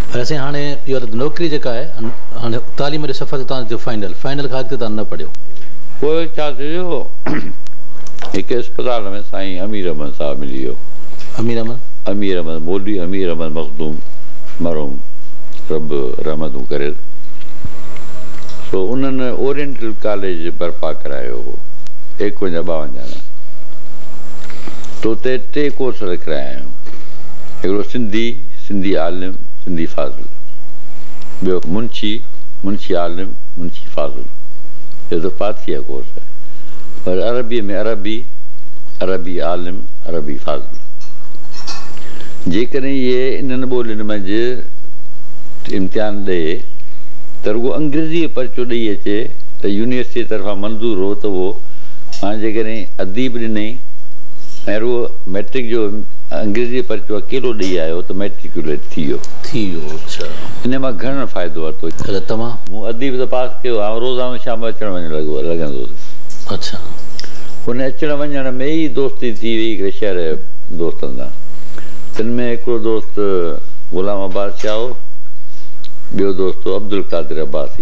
वैसे हाणे इहो नौकिरी जेका आहे हाणे तालीम जे सफ़र ते तव्हां जो फाइनल खां अॻिते तव्हां न पढ़ियो? पोइ छा थियो, हिकु अस्पताल में साईं अमीर अहमद साहब मिली वियो। अमीर अहमद मौलवी अमीर अहमद मखदूम मरहूम रब रहमतूं करे। सो उन्हनि ओरिएंटल कॉलेज बर्पा करायो हो 51-52। तो उते 3 कोर्स रखाया आहियूं। हिकिड़ो सिंधी आलिम सिंधी फाज़िल, ॿियो मुंशी आलिम मुंशी फाज़िल, इहो त पाथिया कोर्स आहे। पर अरबीअ में अरबी आलिम अरबी फाज़िल। जेकॾहिं इहे इन्हनि ॿोलियुनि मंझि इम्तिहान ॾे त रुॻो अंग्रेज़ी जो पर्चो ॾेई अचे त यूनिवर्सिटी तरफ़ां मंज़ूरु हो त उहो हाणे जेकॾहिं अदीब ॾिनई ऐं रुॻो मैट्रिक जो अंग्रेज़ी पर्चो अकेलो ॾेई आयो त मैट्रिकुलेट थी वियो। अच्छा, इन मां घणो फ़ाइदो वरितो। तव्हां मूं अदीब त पास कयो, ऐं रोज़ानो शाम अचणु वञणु लॻंदुसि। अच्छा, उन अचण वञण में ई दोस्ती थी वई हिकिड़े शहर दोस्तनि सां। तिन में हिकिड़ो दोस्त ग़ुलाम अब्बास शाह हो, ॿियो दोस्त हो अब्दुल कादिर अब्बासी।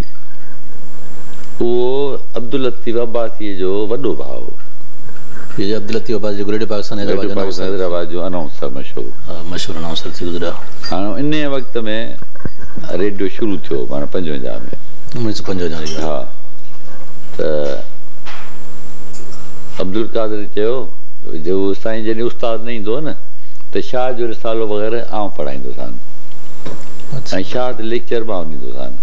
उहो अब्दुल लतीफ़ अब्बासीअ जो वॾो भाउ हो। अब्दुल लतीफ़ अब्बासी जो रेडियो पाकिस्तान हैदराबाद जो अनाउंसर मशहूरु अनाउंसर थी गुज़रिया। हाणे इन वक़्त में रेडियो शुरू थियो, माना 55 में 1955। हा, त अब्दुल कादिर चयो जो साईं जॾहिं उस्तादु न ईंदो न त शाह जो रिसालो वग़ैरह आउं पढ़ाईंदोसांनि ऐं शाह ते लेक्चर मां ॾींदोसांनि।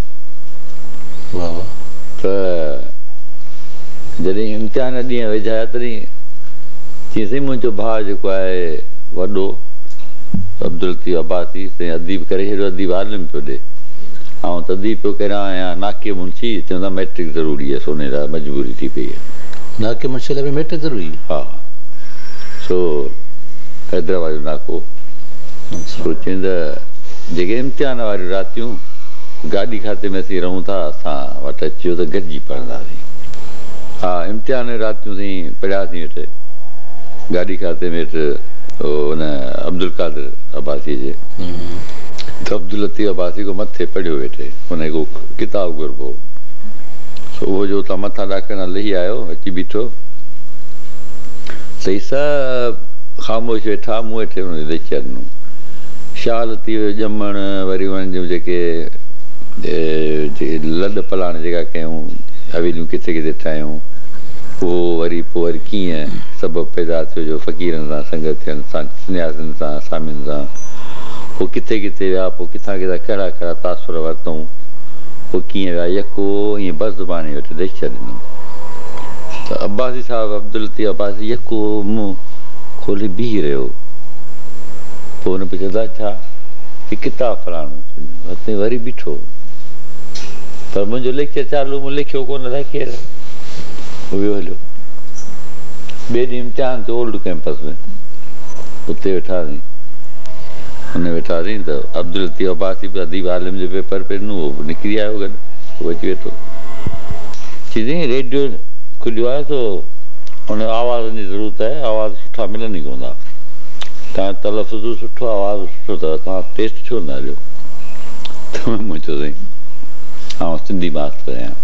त जॾहिं इम्तिहान ॾींहं वेझाया तॾहिं चई साईं मुंहिंजो भाउ जेको आहे वॾो अब्दुल लतीफ़ अब्बासी अदीब करे हेॾो अदीब आलिम पियो ॾे, ऐं तदीब पियो करियां या नाके मुंशी चवंदा मैट्रिक ज़रूरी आहे, सोने लाइ मजबूरी थी पई आहे। नाके मुंशी लाइ बि मैट्रिक ज़रूरी? हा, सो हैदराबाद जो नाको। सो चवंदा जेके इम्तिहान वारियूं रातियूं गाॾी खाते में असीं रहूं था, असां वटि अचो त गॾिजी पढ़ंदासीं। हा, इम्तिहान रातियूं असीं पढ़ियासीं वेठे गाॾी खाते में हेठि हुन अब्दुल कादिर अब्बासी जे। त अब्दुल लतीफ़ अब्बासी को मथे पढ़ियो वेठे, हुन को किताब घुरबो। सो उहो जो उतां मथां ॾाकण लही आयो, अची बीठो सही सभु ख़ामोश वेठा, मूं वेठे हुन लेक्चर ॾिनो। शाह लतीफ़ जो ॼमण, वरी उन्हनि जूं जेके लॾ पलाण जेका कयूं, हवेलियूं किथे किथे ठाहियूं, उहो वरी कीअं सबबु पैदा थियो जो फ़क़ीरनि सां संगत थियनि सां, सन्यासियुनि सां, सामियुनि सां, पोइ किथे किथे विया, पोइ किथां किथां कहिड़ा कहिड़ा तासुर वरितऊं, पोइ कीअं विया, यको ईअं बस ज़ुबानी वेठे लेक्चर ॾिनो। त अब्बासी साहिबु अब्दुल लतीफ़ अब्बासी यको मुंहुं खोले बीह रहियो। पोइ हुन पुछंदा छा की किताब फलाणो, हथे वरी बीठो, पर मुंहिंजो लेक्चर चालू, मूं लिखियो कोन था केरु, वियो हलियो। ॿिए ॾींहुं इम्तिहान थियो ओल्ड कैंपस में, उते वेठासीं, हुन वेठासीं त अब्दुल लतीफ़ अब्बासी बि अदीब आलिम जो पेपर पियो ॾिनो, उहो निकिरी आयो गॾु, उहो अची वेठो। चई रेडियो खुलियो आहे तो हुन आवाज़नि जी ज़रूरत आहे, आवाज़ सुठा मिलनि ई कोन था, तव्हां तलफ़ुज़ सुठो, आवाज़ सुठो अथव, तव्हां टेस्ट छो न हलियो? त मूं चयो साईं आउं सिंधी मास्तर आहियां।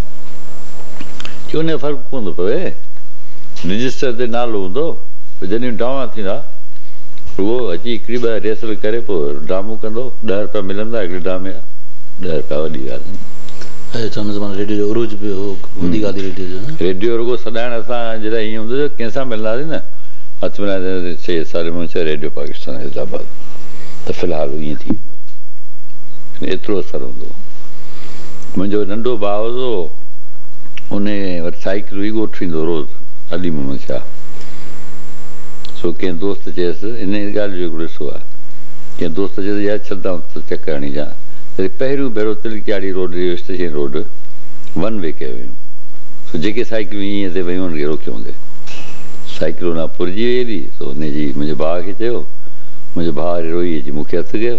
छो उन जो फ़र्क़ु कोन थो पवे, रजिस्टर ते नालो हूंदो, जॾहिं ड्रामा थींदा उहो अची हिकिड़ी ॿ रिहर्सल करे पोइ ड्रामो कंदो, 10 रुपया मिलंदा हिकिड़े ड्रामे जा, 10 रुपया वॾी ॻाल्हि न। रेडियो जो उरूज बि हो, वॾी ॻाल्हि रेडियो जो। रेडियो रुॻो सॾाइण असां जॾहिं ईअं हूंदो जो कंहिंसां मिलंदासीं न, हथु मिलाईंदासीं, 6 साल मूं चयो रेडियो पाकिस्तान हैदराबाद, त फ़िलहालु ईअं थी वेंदो, एतिरो असरु हूंदो। मुंहिंजो नंढो भाउ हो, उन वटि साइकिल हुई, ॻोठु ईंदो रोज़ु, अली मोहम्मद शाह। सो कंहिं दोस्त चयसि, इन ॻाल्हि जो हिकिड़ो ॾिसो आहे, कंहिं दोस्त चयसि यार छॾाऊं त चकर हणी जा, वरी पहिरियों भेरो तिलकियाड़ी रोड, रेलवे स्टेशन रोड 1 वे कयो हुयूं। सो जेके साइकिलूं ईअं ते वियूं हुनखे रोकियो हूंदे, साइकिल हुन पुरजी वई हेॾी, सो हुनजी मुंहिंजे भाउ खे चयो, मुंहिंजो भाउ वरी रोई अची मूंखे हथु कयो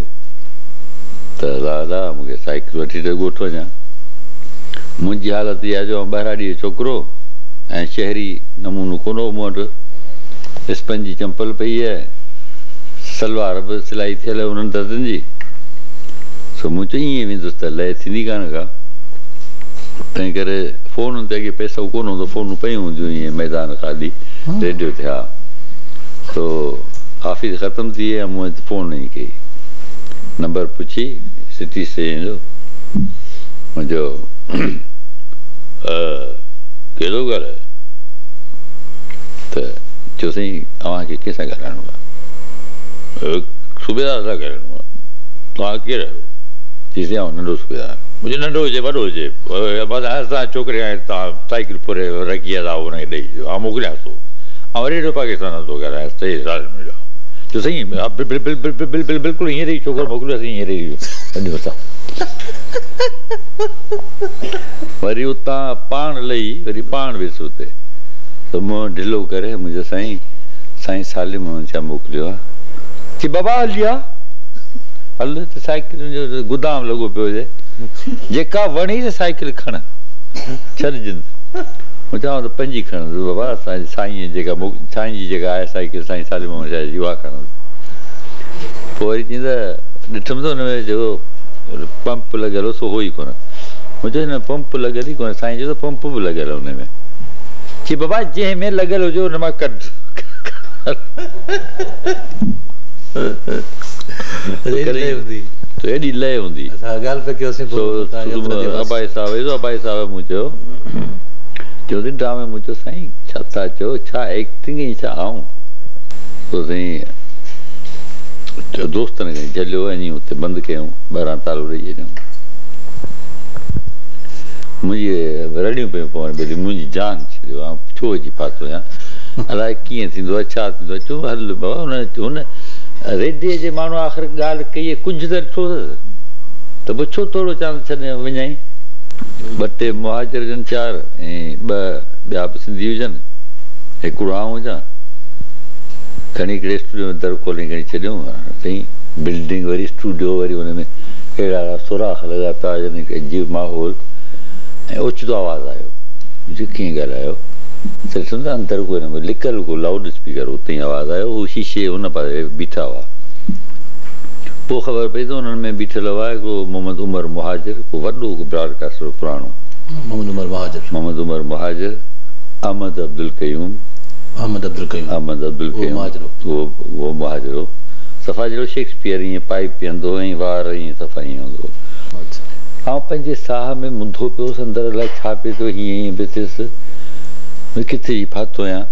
त दादा मूंखे साइकिल वठी त ॻोठु वञा। मुंहिंजी हालत इहा जो ॿाहिरां छोकिरो ऐं शहरी नमूनो कोन हो मूं वटि, स्पंज जी चंपल पई आहे, सलवार बि सिलाई थियल उन्हनि दर्जन जी। सो मूं चयो ईअं वेंदुसि त लय थींदी कान का, तंहिं करे फ़ोन ते अॻे पैसो कोन हूंदो, फ़ोनूं पयूं हूंदियूं ईअं मैदान ख़ाली रेडियो ते। हा तो ऑफिस ख़तमु थी वई, मूं वटि फ़ोन ई कई, नंबर पुछी सिटी स्टेशन जो, मुंहिंजो कहिड़ो ॻाल्हाए त चयो साईं तव्हांखे कंहिंसां ॻाल्हाइणो आहे? सूबेदार सां ॻाल्हाइणो आहे। तव्हां केरु आहियो? चईसि आउं नंढो सूबेदार। मुंहिंजो नंढो हुजे वॾो हुजे, बसि असां छोकिरे हाणे तव्हां साइकिल पूरे रखी आहे, तव्हां हुनखे ॾेई ॾियो, आउं मोकिलियांसि थो। ऐं रेडियो पाकिस्तान नथो ॻाल्हायांसि 3 साल में। चयो साईं बिल्कुलु हींअर ई छोकिरो मोकिलियोसीं, हींअर ई ॾियो असां। वरी उतां पाण लही, वरी पाण वियुसि हुते, त मूं ढिलो करे मुंहिंजो साईं सालिम छा मोकिलियो आहे? चई बाबा हली आहे, हल त साइकिल जो गुदाम लॻो पियो हुजे, जेका वणी त साइकिल खण छॾिजनि। मूं चवां त पंहिंजी खणंदुसि बाबा, असांजे साईं जेका साईं जी जेका आहे साइकिल, साईं सालिम जी उहा खणंदुसि। पोइ वरी चईं त ॾिठुमि त हुन में जेको पंप लॻियल हो सो हो ई कोन। मुंहिंजो हिन पंप लॻियल ई कोन, साईं चयो त पंप बि लॻियल आहे हुन में। चई बाबा जंहिं में लॻियल हुजे हुन मां कढ। एॾी लय हूंदी। अबाई साहिब मूं चयो ड्रामे मूं चयो साईं छा था चयो, छा एक्टिंग ई छा आऊं? पोइ साईं दोस्तनि खे झलियो वञी हुते बंदि कयूं, ॿाहिरां तालो ॾेई छॾियूं। मुंहिंजी रड़ियूं पियूं पवनि, भई मुंहिंजी जान छॾियो, आउं छो अची फाथो आहियां, अलाए कीअं थींदो आहे, छा थींदो आहे। चयो हल बाबा हुन रेडियो जे माण्हू आख़िर ॻाल्हि कई, कुझु त ॾिठो त पोइ छो थोरो चांद छॾे वञाई। 2 टे मुहाजिर हुजनि, 4 ऐं 2 ॿिया बि सिंधी हुजनि, हिकिड़ो आउं हुजां, खणी हिकिड़े स्टूडियो में दर खोले खणी छॾियूं। साईं बिल्डिंग वरी स्टूडियो, वरी हुन में अहिड़ा सुराख लॻा पिया हुजनि, अजीब माहौल, ऐं ओचितो आवाज़ु आयो। मुंहिंजो कीअं ॻाल्हायो त ॾिसो त अंदरि को हिन में लिकल को लाउड स्पीकर, उते ई आवाज़ु आयो, हू शीशे हुन पासे बीठा हुआ। पोइ ख़बर पई त हुननि में बीठल हुआ हिकिड़ो मोहम्मद उमर मुहाजिर, को वॾो ब्रॉडकास्टर पुराणो, मोहम्मद उमर मुहाजिर, अहमद अब्दुल क़यूम, उहो मुहाजिरो सफ़ा जहिड़ो शेक्सपियर ईअं पाइप पीअंदो ऐं वार ईअं सफ़ा ईअं हूंदो। आउं पंहिंजे साह में मुंधो पियोसि, अंदरि अलाए छा पियो थियो, हीअं हीअं पियो थियुसि, किथे जी फाथो आहियां।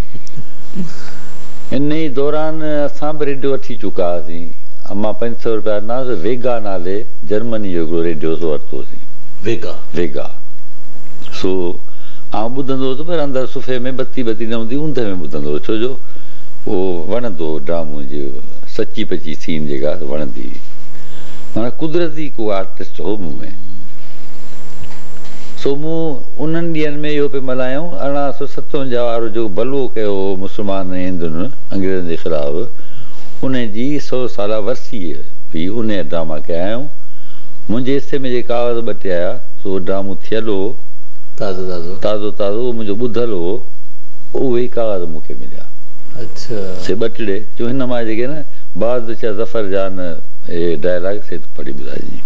इन ई दौरान असां बि रेडियो वठी चुका हुआसीं। मां 500 रुपया ना वेगा नाले जर्मनी जो हिकिड़ो रेडियो वरितोसीं, वेगा। सो आउं ॿुधंदो हुउसि, पर अंदरि सुफ़े में बत्ती न हूंदी, ऊंद में ॿुधंदो हुउसि, छो जो उहो वणंदो ड्रामो जो सची पची सीन जेका वणंदी हुई, माना कुदरती को आर्टिस्ट हो मूं में। सो मूं उन्हनि ॾींहंनि में इहो पियो मल्हायूं, 1857 वारो जेको भलो कयो हो मुस्लमान ऐं हिंदुनि अंग्रेज़नि जे ख़िलाफ़ु, उन जी 100 साला वरसी हुई, उन ड्रामा कया आहियूं। मुंहिंजे हिसे में जे कागज़ 2 टे आया, सो ड्रामो थियल हो, ताज़ो मुंहिंजो ॿुधल हो, उहे ई कागज़ मूंखे मिलिया। अच्छा से 2 टे चयो हिन मां जेके न बादशाह ज़फ़र जा न डायलॉग से पढ़ी ॿुधाइजांइ।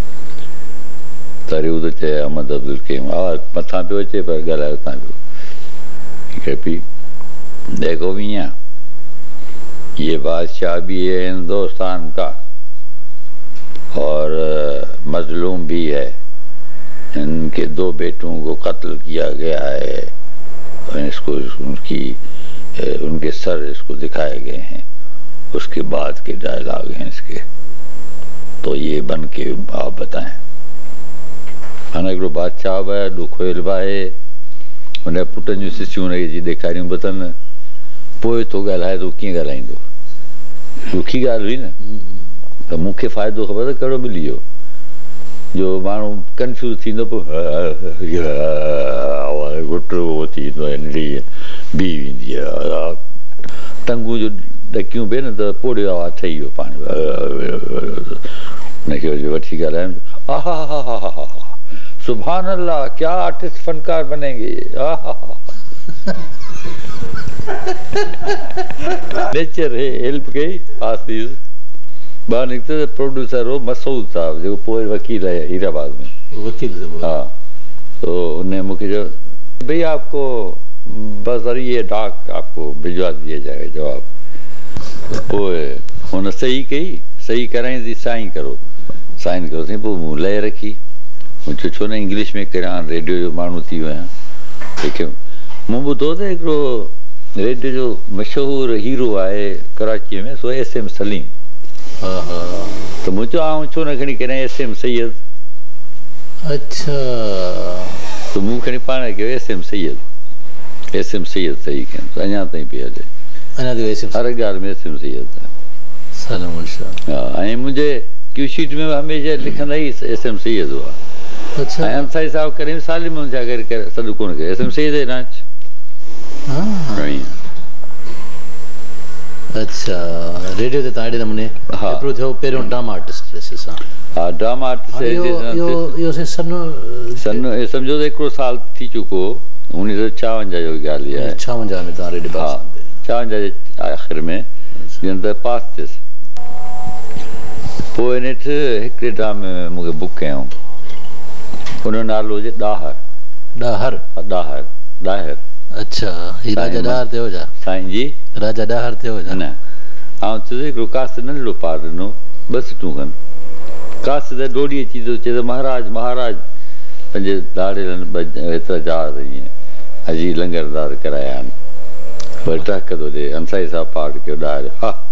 तारी उद चए अहमद अब्दुल क़यूम, आवाज़ मथां पियो अचे पर ॻाल्हायो उतां पियो। पी देखो मियां, ये बादशाह भी है हिंदुस्तान का और मजलूम भी है, इनके 2 बेटों को कत्ल किया गया है, इसको उनके सर इसको दिखाए गए हैं, उसके बाद के डायलॉग हैं इसके, तो ये बन के आप बताएं। हाणे हिकिड़ो बादशाह बि आहे, ॾुखोयल बि आहे, हुन पुटनि जूं सिसियूं हुनखे जी ॾेखारियूं बि अथनि, पोइ थो ॻाल्हाए त कीअं ॻाल्हाईंदो, ॾुखी ॻाल्हि हुई न। त मूंखे फ़ाइदो ख़बर कहिड़ो मिली वियो, जो माण्हू कंफ्यूज़ थींदो पोइ घुटो थींदो आहे, बी वेंदी आहे, टंगूं जो ॾकियूं पिए न त पोड़ियो आवाज़ु ठही वियो पाण, हुनखे वठी ॻाल्हाइनि, आहा हा हा हा हा सुभान अल्लाह, क्या आर्टिस्ट फनकार बनेंगे, नेचर है हेल्प कई, पास थी ॿाहिरि निकितो त प्रोड्यूसर हो मसूद साहब जेको पोइ वकील आहे हीराबाद में वकील से बोला। हाँ तो उन्हें मुझे जो भाई आपको बजरिए डाक आपको भिजवा दिया जाएगा जवाब पोइ हुन सही कराई थी साइन करो थी पोइ मूं लय रखी मुझे छो न इंग्लिश में करियां रेडियो जो माण्हू थी वियो आहियां लेकिन मूं ॿुधो त हिकिड़ो रेडियो जो मशहूरु हीरो आहे कराचीअ में सो SM सलीम त मूं चयो आउं छो न खणी करियां SM सैयद अच्छा त मूं खणी पाण कयो SM सैयद सही कयमि अञा ताईं पई हले अञा ताईं SM हर ॻाल्हि में SM सैयद सलाम हा ऐं मुंहिंजे क्यू शीट में हमेशह लिखंदा ई SM सैयद हुआ अच्छा ऐं अंसारी साहब करीम सालिम छा करे सॾु कोन कयो SM सैयद नाच अच्छा रेडियो ते तव्हां अहिड़े नमूने हिकिड़ो थियो पहिरियों ड्रामा आर्टिस्ट जैसे सां हा ड्रामा आर्टिस्ट इहो सन सम्झो त हिकिड़ो साल थी चुको 1956 जो ॻाल्हि आहे 56 में तव्हां रेडियो हा 56 जे आख़िर में ॼण त पास थियसि पोइ नेठि हिकिड़े ड्रामे में मूंखे बुक कयऊं हुनजो नालो हुजे ॾाहर अच्छा ही राजा ॾाहर थियो छा साईं जी राजा ॾाहर थियो छा न ऐं चयो हिकिड़ो कास्ट नंढिड़ो पार ॾिनो 2 सीटूं खनि कास्ट त डोड़ी अची थो चए त महाराज पंहिंजे दाड़े हेतिरा जहाज़ ईअं अजी लंगरदार कराया आहिनि वरी टहक थो ॾिए अंसारी साहब पाठ कयो ॾाहर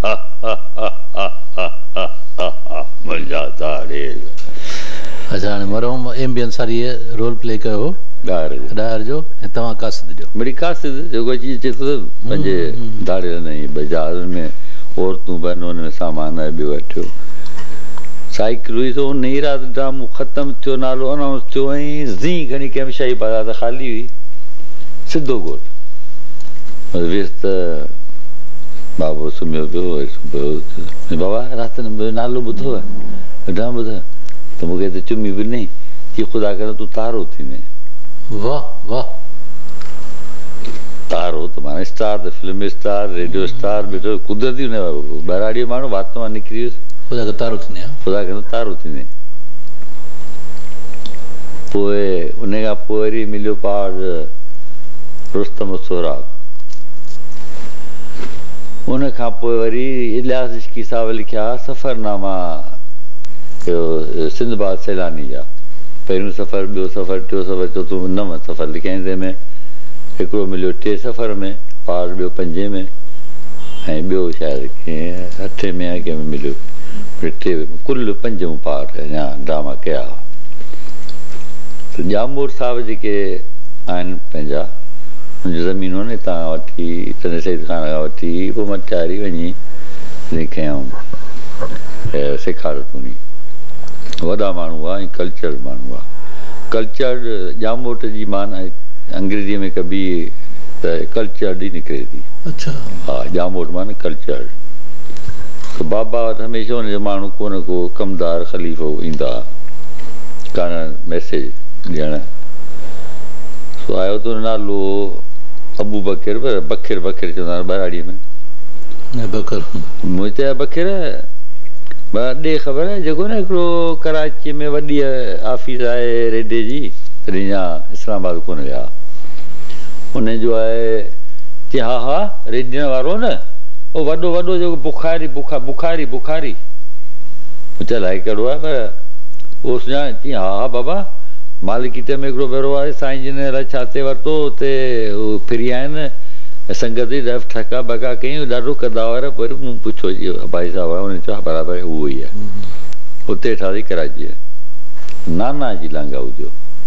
अच्छा हाणे मरहूम MB अंसारी रोल प्ले कयो हो ॾाहर जो ऐं तव्हां कासिद जो मिड़ी कासिद जेको अची अचे थो पंहिंजे दाड़े न जहाज़नि में औरतूं बि हुन में सामान ॿियो वठियो साइकिल हुई त उन ई राति ड्रामो ख़तमु थियो नालो अनाउंस थियो ऐं ज़ी खणी कंहिं शाही बाज़ार त ख़ाली हुई सिधो ॻोठ वियुसि त बाबो सुम्हियो पियो बाबा राति नालो ॿुधो आहे ड्रामो ॿुधो त मूंखे त चुमी बि न की ख़ुदा करे तूं तारो थींदे वाह तारो त माना स्टार त फिल्म स्टार रेडियो स्टार बेटो कुदरती बहिराड़ीअ माण्हू वात मां निकिरी वियुसि ख़ुदा करे तारो थींदे पोइ उन खां पोइ वरी मिलियो पार रुस्तम सोहराब उन खां पोइ वरी इलियास इश्की साहब लिखिया सफ़रनामा सिंधबाद सैलानी जा पहिरियों सफ़र ॿियो सफ़र टियों सफ़र चोथों 9 सफ़र लिखियईं तंहिंमें हिकिड़ो मिलियो 10 सफ़र में पार ॿियो 5 में ऐं ॿियो शायदि कंहिं 8 में या कंहिंमें मिलियो 3 में कुल 5 पार्ट अञा ड्रामा कया त ॼामोर साहब जेके आहिनि पंहिंजा मुंहिंजी ज़मीनूं न हितां वठी तने सईद खान खां वठी पोइ मटियारी वञी खयऊं सेखारियऊं वॾा माण्हू हुआ ऐं कल्चर माण्हू हुआ कल्चर ॼामोट जी माना अंग्रेजीअ में कबी त कल्चर ई निकिरे थी अच्छा हा ॼामोट माना कल्चर त बाबा वटि हमेशह हुनजो माण्हू को न को कमदार ख़लीफ़ो ईंदा कान मैसेज ॾियणु सो आयो त नालो अबू बकर बखिर चवंदा आहिनि बहिराड़ीअ में मूं चयो बखिर ॾे ख़बर आहे जेको न हिकिड़ो कराचीअ में वॾी ऑफिस आहे रेडियो जी तॾहिं अञा इस्लामाबाद कोन विया उनजो आहे चई हा रेडियन वारो न उहो वॾो जेको बुखारी चल आहे कहिड़ो आहे पर उहो सुञाणे चई हा बाबा मालिकीट में हिकिड़ो भेरो आहे साईं जिन अलाए छा ते वरितो हुते उहो फ्री आहिनि संगत ई डफ ठका बका कयूं ॾाढो कंदा हुआ पर मूं पुछो भाई साहिबु आहे हुन चयो बराबरि उहो ई आहे हुते ठाही कराचीअ नाना जी लांगा हुजो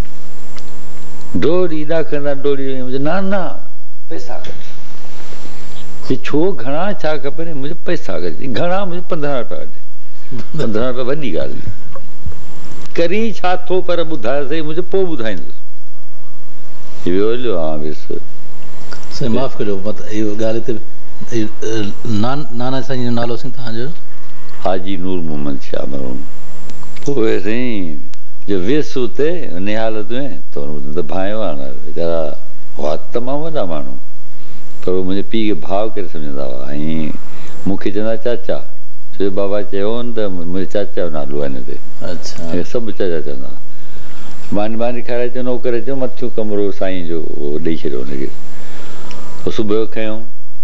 डोरी ॾाकंदा डोरी नाना पैसा कढ छो घणा छा खपे मुंहिंजे पैसा कढ घणा मुंहिंजे 15 रुपया कढे 15 रुपया वॾी ॻाल्हि करी छा थो पर ॿुधाए सही मुंहिंजो पोइ ॿुधाईंदुसि वियो हलियो हा वियुसि साईं माफ़ु कजो इहो ॻाल्हि हिते नाना साईं जो नालो साईं तव्हांजो हाजी नूर मोहम्मद शाह मरहूम पोइ साईं जो वियुसि हुते उन हालत में त भाइयो आहे वीचारा हुआ तमामु वॾा माण्हू पर मुंहिंजे पीउ खे भाउ करे सम्झंदा हुआ ऐं मूंखे चवंदा चाचा छो बाबा चयो न त मुंहिंजे चाचा जो नालो आहे हिन ते। अच्छा सभु चाचा चवंदा मानी खाराए चयो नौकर चयो मथियो कमरो साईं जो ॾेई छॾियो हुनखे। पोइ सुबुह जो खयूं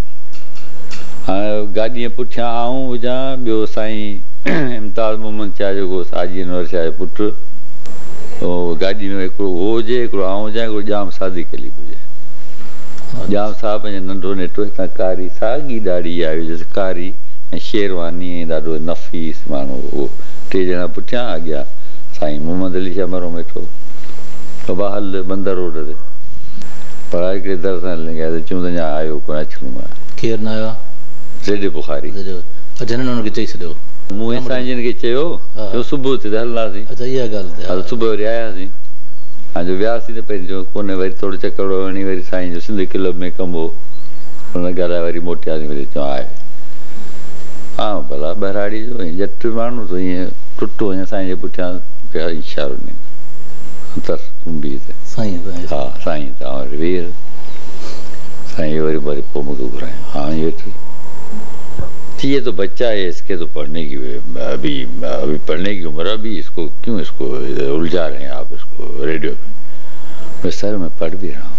हाणे गाॾीअ पुठियां आऊं हुजां ॿियो साईं इम्तियाज़ मोहम्मद शाह जेको हाजी अनवर शाह जो पुटु गाॾी में हिकिड़ो उहो हुजे हिकिड़ो आऊं हुजां हिकिड़ो ॼाम सादी कली हुजे। ॼाम साहब पंहिंजो नंढो नेटो हितां कारी साॻी ॾाढ़ी आई हुयसि कारी ऐं शेरवानी ऐं ॾाढो नफ़ीस माण्हू उहो। 3 ॼणा पुठियां अॻियां साईं मोहम्मद अली शाह मरो वेठो बाबा हल बंदर रोड ते पर हिकिड़े दर सां लॻिया त चयूं त अञा आयो कोन अचिणो आहे। केरु न आयो? ज़ेड बुखारी जननि हुनखे चई छॾियो। मूं साईं जिन खे चयो जो सुबुह ते हलंदासीं। अच्छा इहा ॻाल्हि हा सुबुह वरी आयासीं हाणे जो वियासीं त पंहिंजो कोन्हे वरी थोरो चकर वञी वरी साईं जो सिंधी क्लब में कमु हो हुन ॻाल्हाए वरी मोटियासीं वरी चयो आहे हा भला बहिराड़ी जो ऐं ॼट माण्हू त ईअं टुटो अञा साईं जे पुठियां पिया इशारो ॾिनो अथसि कुंभी ते साईं हा साईं तव्हां वरी वेह साईं वरी पोइ मूंखे घुरायो हाँ ये ये तो बच्चा है इसके तो पढ़ने की अभी पढ़ने की उम्र अभी इसको क्यों इसको उलझा रहे हैं आप इसको रेडियो में। मैं सर मैं पढ़ भी रहा हूँ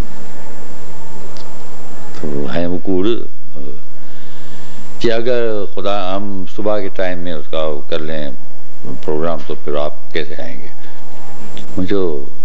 तो है वो कूड़ कि अगर खुदा हम सुबह के टाइम में उसका कर लें प्रोग्राम तो फिर आप कैसे आएंगे। मुझे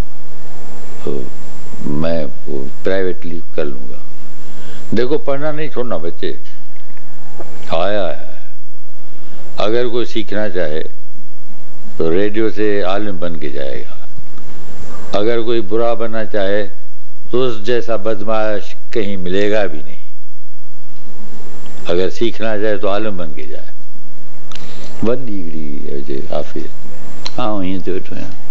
मैं प्राइवेटली कर लूँगा। देखो पढ़ना नहीं छोड़ना बच्चे आया है अगर कोई सीखना चाहे तो रेडियो से आलिम बन के जाएगा। अगर कोई बुरा बनना चाहे तो उस जैसा बदमाश कहीं मिलेगा भी नहीं। अगर सीखना चाहे तो आलिम बन के जाए। वॾी हिकिड़ी हाफ़िज़ हाँ ईअं थो वेठो आहियां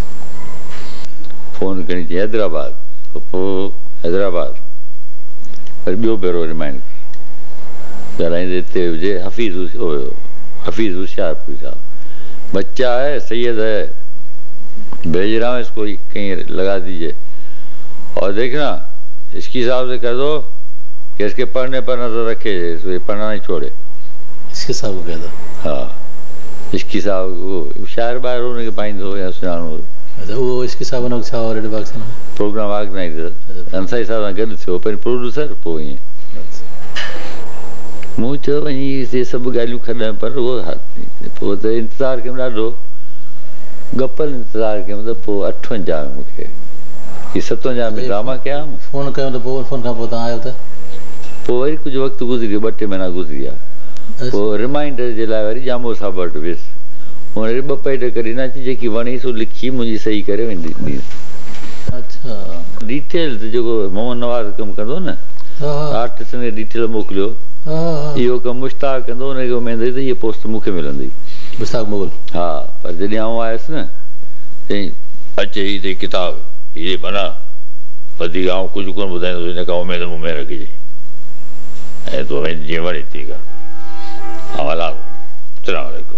फ़ोन करी चई हैदराबाद पोइ हैदराबाद वरी ॿियो भेरो रिमाइंड कई ॻाल्हाईंदे हिते हुजे हफ़ीज़ हफ़ीज़ होशियारपुरी साहब बच्चा है सैयद है भेज रहा हूँ इसको कहीं लगा दीजिए और देखना इसके हिसाब से कर दो कि इसके पढ़ने पर नजर रखे इसको पढ़ना नहीं छोड़े। इसके साहब को कहता हाँ इसकी साहब वो शायर ॿाहिरि हुनखे पाईंदो या सुञाणो। अच्छा उहो इसके साहब हुनखे छा रेडियो पाकिस्तान में प्रोग्राम ऑर्गेनाइज़र अंसारी साहब सां गॾु थियो पहिरीं प्रोड्यूसर पोइ ईअं मूं चयो वञी इहे सभु ॻाल्हियूं खॾनि पर उहो पोइ त इंतज़ारु कयूं ॾाढो गपल इंतज़ारु कयूं त पोइ 58 में मूंखे हीअ 57 में ड्रामा कया फ़ोन कयो त पोइ फ़ोन खां पोइ तव्हां आयो त पोइ वरी कुझु वक़्तु गुज़री वियो 2-3 महीना गुज़री विया पोइ रिमाइंडर जे लाइ वरी जामो साहब वटि वियुसि हुन वरी 2 पेज करे न जेकी वणी सो लिखी मुंहिंजी सही करे वेंदी। अच्छा डिटेल जेको मोहम्मद नवाज़ कमु कंदो न आर्टिस्ट खे डिटेल मोकिलियो इहो कमु मुश्ताक कंदो हुनखे उमेद हुई त हीअ पोस्ट मूंखे मिलंदी मुश्ताक मुगल हा पर जॾहिं आउं आयुसि न चई अचे हीअ त किताब हीअ माना वधीक आउं कुझु कोन ॿुधाईंदुसि हिन खां उमेद मूं में रखिजे ऐं तूं जीअं वणे थी कर हा हलां सलाम वालेकुम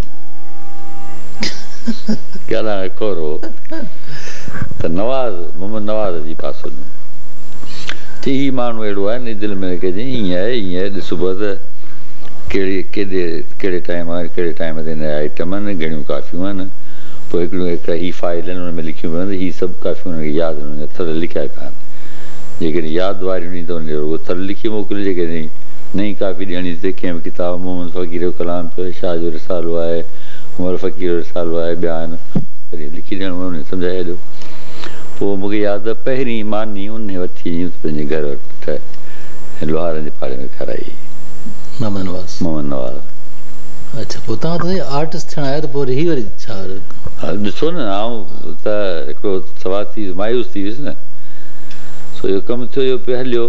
ॻाल्हाइण खोरो त नवाज़ मोहम्मद नवाज़ जी पासो में चई हीउ माण्हू अहिड़ो आहे न दिलि में कजे ईअं आहे ॾिसबो त कहिड़े टाइम ते नया आइटम आहिनि घणियूं काफ़ियूं आहिनि पोइ हिकिड़ा हीअ फाइल आहिनि हुन में लिखियूं पियूं आहिनि हीअ सभु काफ़ियूं हुनखे यादि हुनखे थर लिखिया पिया आहिनि जेकॾहिं यादि वारियूं नी त हुनजो उहो थर लिखी मोकिलियो जेकॾहिं नई काफ़ी ॾियणी त कंहिं किताब मोहम्मद फ़क़ीर जो कलाम पियो शाह जो रिसालो आहे उमर फ़क़ीर जो रिसालो आहे ॿिया आहिनि वरी लिखी ॾियणो हुन सम्झाए ॾियो पोइ मूंखे यादि आहे पहिरीं मानी उन वठी पंहिंजे घर वटि ऐं लोहारनि जे पाड़े में खाराई मोहम्मद नवाज़। अच्छा पोइ तव्हां त आर्टिस्ट थियणु आहियो त पोइ हीअ वरी छा ॾिसो न आउं त हिकिड़ो सवाल थी मायूस थी वियुसि न सो इहो कमु थियो इहो पियो हलियो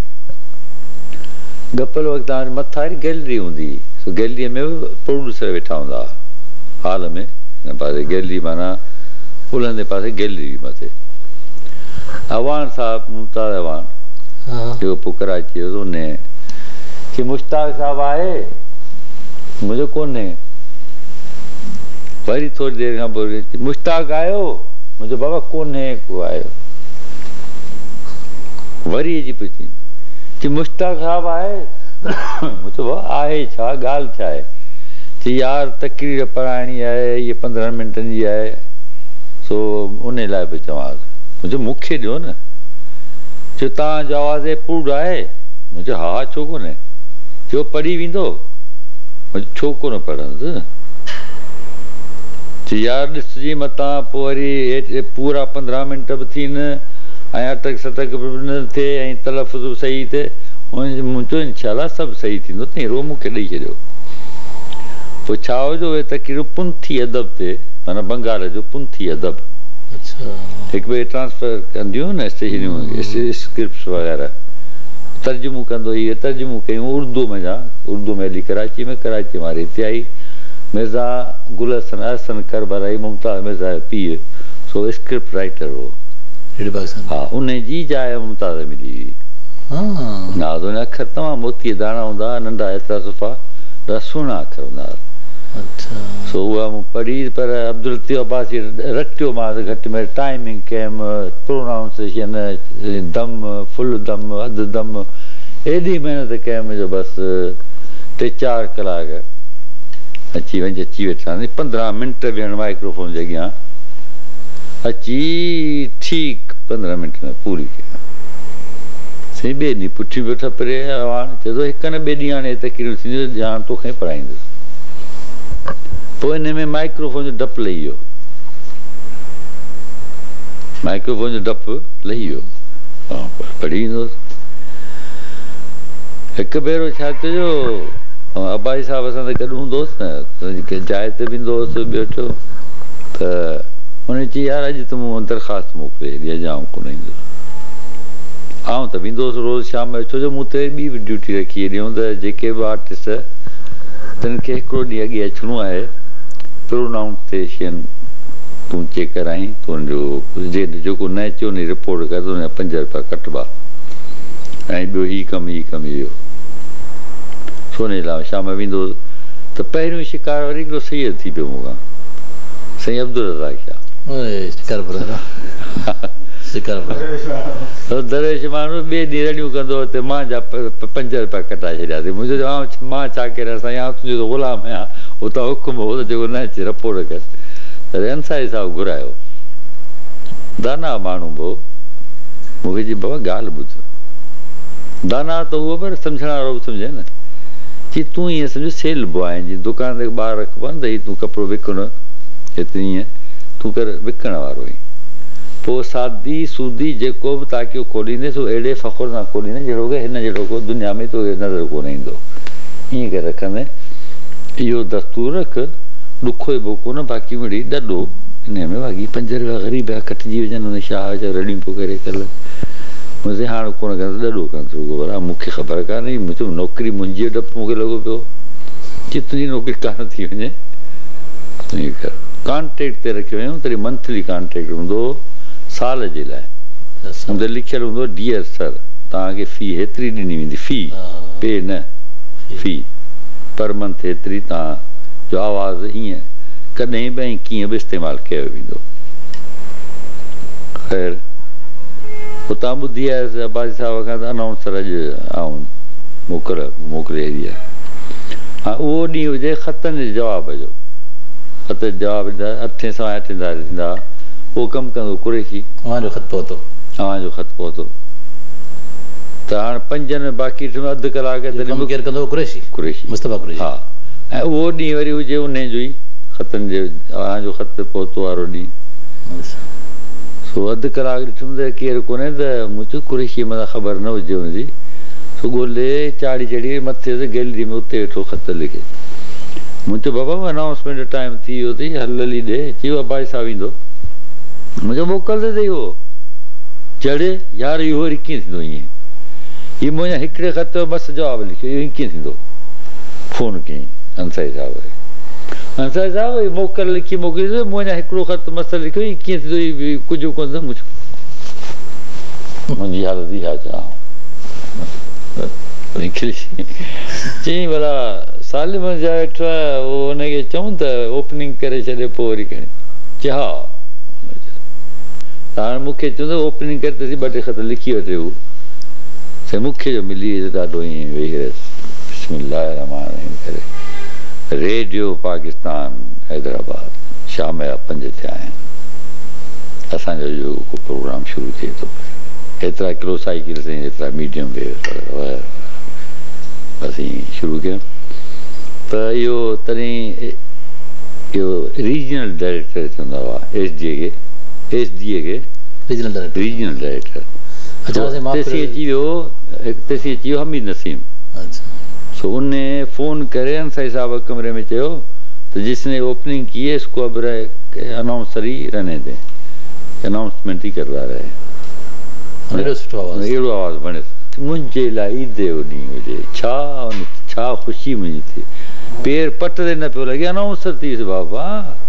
गपल वक़्तु तव्हांजे मथां वरी गैलरी हूंदी सो गैलरीअ में बि प्रोड्यूसर वेठा हूंदा हुआ हॉल में हिन पासे गैलरी माना उलहंदे पासे गैलरी मथे अवान साहब मुमताज़ अवान जेको पोइ कराची वियो उन कि मुश्ताक साहब आहे मुंहिंजो कोन्हे वरी थोरी देरि खां पोइ मुश्ताक आयो मुंहिंजो बाबा कोन्हे को आयो वरी अची पुछी चई मुश्ताक साहब आहे मुंहिंजो बाबा आहे छा ॻाल्हि छा आहे चई यार तकरीर पढ़ाइणी आहे, इहे 15 मिंटनि जी आहे, सो उन लाइ बि चवांसि। मुंहिंजो मूंखे ॾियो न। चयो तव्हांजो आवाज़ अप्रूव्ड आहे? मुंहिंजो हा, छो कोन्हे? चयो पढ़ी वेंदो? मुंहिंजो छो कोन पढ़ंदुसि? चई यार ॾिसजी मतां पोइ वरी पूरा 15 मिंट बि थियनि ऐं अटक सटक बि न थिए ऐं तलफ़ुज़ बि सही थिए। मुंहिंजो इनशाला सभु सही थींदो, तई रो मूंखे ॾेई छॾियो। पोइ छा हुजो उहे तकरीर पुंथी अदब ते, माना बंगाल जो पुंथी अदब हिकु ॿिए ट्रांसफर कंदियूं न स्टेशनियूं, स्क्रिप्ट्स वग़ैरह तर्जुमो कंदो। इहे तर्जुमो कयूं उर्दू में, उर्दू में हली कराची में, कराची मां हिते आई। मिर्ज़ा गुल हसन अहसन करबलाई मुमताज़ मिर्ज़ा जो पीउ, सो स्क्रिप्ट राइटर हो। हा, उन जी जाइ मुमताज़ मिली हुई। ना उन अखर तमामु मोतीअ दाणा हूंदा, नंढा एतिरा सुफ़ा, ॾाढा सुहिणा अखर हूंदा। सो उहा मूं पढ़ी, पर अब्दुल लतीफ़ अब्बासी रटियो मां घटि में टाइमिंग कयमि, प्रोनाउंसिएशन, दम, फुल दम, अधु दम, एॾी महिनत कयमि जो बसि 3-4 कलाक अची वेठा। 15 मिंट वेहणु माइक्रोफोन जे अॻियां, अची ठीकु 15 मिंट में पूरी कया। साईं ॿिए ॾींहुं पुठी पियो ठपरे चए थो हिकु न ॿिए ॾींहुं हाणे तकरीर थींदियूं, ॼाण तोखे पढ़ाईंदुसि। पोइ हिन में माइक्रोफोन जो डपु लही वियो, माइक्रोफोन जो डपु लही वियो। हा, पढ़ी ईंदुसि। हिकु भेरो छा थियो, अब्बासी साहिब असां सां गॾु हूंदो हुउसि न, कंहिं जाइ ते वेंदो हुउसि वेठो, त हुन चई यार अॼु त मूं दरख़्वास्त मोकिले, हेॾी अॼु आउं कोन ईंदुसि। आउं त वेंदो हुउसि रोज़ु शाम जो, छो जो मूं ते ॿी बि ड्यूटी रखी हेॾी त जेके बि आर्टिस्ट तिन खे हिकिड़ो ॾींहुं अॻे अचिणो आहे, प्रोनाउंसिएशन तूं चेक कराई, तुंहिंजो जेको न अचे उन रिपोर्ट कर, तुंहिंजा 5 रुपया कटिबा, ऐं ॿियो हीउ कमु इहो। सोने लाइ शाम जो वेंदो त पहिरियों शिकार वरी हिकिड़ो सैयद थी पियो मूंखां, साईं अब्दुल रज़ाक शाह। दरवेश माण्हू ॿिए ॾींहुं रड़ियूं कंदो हुते, मां जा 5 रुपया कटाए छॾियासीं। मुंहिंजो मां छा कयां साईं, तुंहिंजो त ग़ुलाम आहियां, हुतां हुकुम हो त जेको न अचे रिपोर्ट कर। त अंसारी साहिबु घुरायो, दाना माण्हू बि मूंखे चई बाबा ॻाल्हि ॿुध, दाना त उहो पर सम्झण वारो बि सम्झे न। चई तूं ईअं सम्झो सेल बॉय, जीअं दुकान ते ॿार रखबो आहे न, त हीउ तूं कपिड़ो विकिण हिते, ईअं तूं कर विकण वारो ई। पोइ सादी सूदी जेको बि ताकियो खोलींदे, सो अहिड़े फ़ख़ुर सां खोलींदे जहिड़ो की हिन जहिड़ो को दुनिया में तो नज़र कोन ईंदो। ईअं करे रखंदे, इहो दस्तूर रख, ॾुखो ई बोको न, बाक़ी मिड़ी ॾाढो हिन में बाक़ी 5 रुपया ग़रीब जा कटिजी वञनि, हुन शाह जा रड़ियूं पियो करे कल मुंहिंजे हाणे कोन कंदो, ॾाढो कंदो भला मूंखे ख़बर कान्हे, मुंहिंजो नौकिरी मुंहिंजी डपु मूंखे लॻो पियो, की तुंहिंजी नौकिरी कान थी वञे। ईअं कर कॉन्ट्रेक्ट ते रखियो हुयऊं, तॾहिं मंथली कॉन्ट्रेक्ट हूंदो साल जे लाइ, हुन लिखियलु हूंदो डियर सर तव्हांखे फी हेतिरी ॾिनी वेंदी, फी पे न, फी पर मंथ हेतिरी तव्हांजो आवाज़ु हीअं कॾहिं बि ऐं कीअं बि इस्तेमालु कयो वेंदो। ख़ैर हुतां ॿुधी आयसि अब्बासी साहिब खां त अनाउंसर अॼु आऊं मोकिले ॾी आहे। हा, उहो ॾींहुं हुजे ख़तनि जे जवाब जो, ख़त जवाब ॾींदा 8 सवा 8 थींदा, उहो कमु कंदो कुरैशी, तव्हांजो ख़त पहुतो त हाणे 5 में बाक़ी अधु कलाक केरु कंदो, कुरैशी मुस्तफ़ा कुरैशी। हा, ऐं उहो ॾींहुं वरी हुजे उन जो ई ख़तनि जे तव्हांजो ख़त पहुतो वारो ॾींहुं, सो अधु कलाक ॾिठुमि त केरु कोन्हे, त मूं चयो कुरैशी मथां ख़बर न हुजे हुनजी, सो ॻोल्हे चाढ़ी चढ़ी मथे ते गैलरी में उते वेठो ख़त लिखे। मूं चयो बाबा अनाउंसमेंट जो टाइम थी वियो अथई, हल हली ॾे। चयो अब्बासी साहिबु ईंदो, मुंहिंजो मोकिल ते इहो चढ़े यार, इहो वरी कीअं थींदो ईअं, हीउ मुंहिंजा हिकिड़े ख़त जो बसि जवाबु लिखियो, इहो कीअं थींदो। फ़ोन कयईं अंसारी साहिब, अंसारी साहिबु मोकिल लिखी मोकिलींदो, मुंहिंजा हिकिड़ो ख़त मसइलो लिखियो, हीउ कीअं थींदो, कुझु कोन थो, मुंहिंजी हालत ई छा चवां। चई भला सालिम जा वेठो आहे, उहो हुनखे चऊं त ओपनिंग करे छॾे पोइ वरी खणी। चए हा, त हाणे मूंखे चवंदो ओपनिंग करे त 2 ख़त लिखी वठे, हू साईं मूंखे जो मिली ॾाढो ईअं वेही रहियसि, बिस्मिल्लाह रहमान रहीम करे रेडियो पाकिस्तान हैदराबाद शाम जा 5 थिया आहिनि असांजो जेको प्रोग्राम शुरू थिए थो एतिरा किलो साइकिल से एतिरा मीडियम वेव असीं शुरू कयो त इहो तॾहिं इहो रीजनल डायरेक्टर चवंदा हुआ एसडीए खे रीजनल डायरेक्टर तेसी अची वियो हमीद नसीम सो उन फ़ोन करे अंसारी साहब कमरे में चयो तो जिसने ओपनिंग की है इसको अब अनाउंसर ही रहने दें अनाउंसमेंट ही करता रहे अहिड़ो आवाज़ बणे मुंहिंजे लाइ ईद जो ॾींहुं हुजे छा ख़ुशी मुंहिंजी थी पेर पट ते न पियो लॻे अनाउंसर थी वियुसि बाबा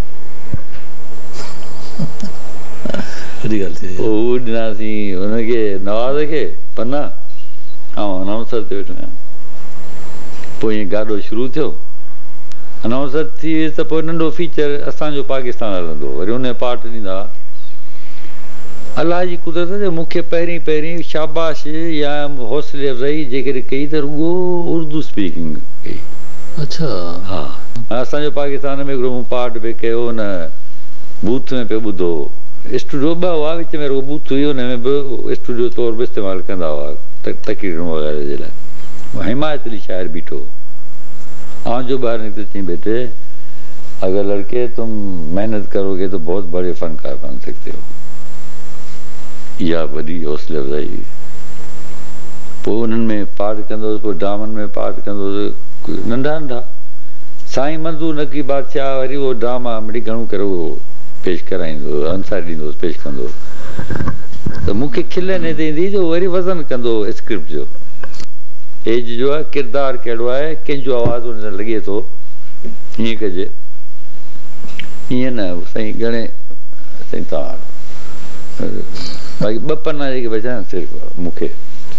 हू ॾिनासीं हुनखे नवाज़ खे पन्ना ऐं अनाउंसर ते वेठो आहियां पोइ ईअं गाॾो शुरू थियो अनाउंसर थी वियुसि त पोइ नंढो फीचर असांजो पाकिस्तान हलंदो वरी हुन पार्ट ॾींदा अलाह जी कुदरत जो मूंखे पहिरीं शाबाश या हौसले अफ़ज़ाई जेकॾहिं कई त रुॻो उर्दू स्पीकिंग कई अच्छा हा असांजो पाकिस्तान में हिकिड़ो मूं पार्ट बि कयो हुन बूथ में पियो ॿुधो स्टूडियो 2 हुआ विच में रुॻो बूथ हुई हुन में बि स्टूडियो तौर बि इस्तेमालु कंदा हुआ तकरीरूं वग़ैरह जे लाइ हिमायत अली शाइर बीठो आउं जो ॿाहिरि निकितो चई बेटे अगर लड़के तुम मेहनत करोगे तो बहुत बड़े फनकार बन सकते हो इहा वॾी हौसला अफ़ज़ाई पोइ उन्हनि में पार्ट कंदोसि पोइ ड्रामनि में पार्ट कंदोसि नंढा साईं मंज़ूर नक़वी बादशाह वरी उहो ड्रामा मिड़ी घणो करे उहो पेश कराईंदो अंसारी ॾींदोसि पेश कंदो त मूंखे खिल न ईंदी जो वरी वज़न कंदो स्क्रिप्ट जो एज जो आहे किरदारु कहिड़ो आहे कंहिंजो आवाज़ हुन लॻे थो हीअं कजे ईअं न साईं घणे साईं तव्हां बाक़ी 2 पन्ना जेके बचिया आहिनि सिर्फ़ु मूंखे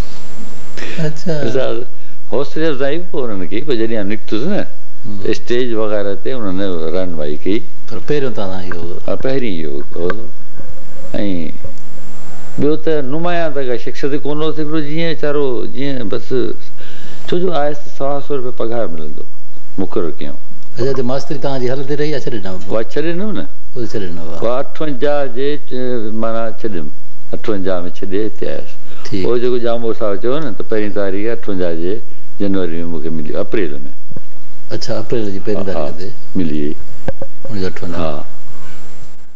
हौसले अफ़ज़ाई पोइ हुननि खे पोइ जॾहिं निकितुसि न स्टेज वग़ैरह ते हुननि रनवाई कई पहिरीं इहो ऐं ॿियो त नुमाया त का शख़्सियत कोन हो हिकिड़ो जीअं वीचारो जीअं बसि छो जो आहे 100 रुपया पघार मिलंदो मुक़ररु कयूं अच्छा मास्तरी तव्हांजी हलंदी रही आहे छॾे ॾिनमि न 58 जे माना छॾियुमि 58 में छॾे हिते आयुसि पोइ जेको ॼामो साहिबु चयो न त पहिरीं तारीख़ 58 जे जनवरी में मूंखे मिली अप्रैल में अच्छा अप्रैल जी पहिरीं तारीख़ ते मिली 1958 हा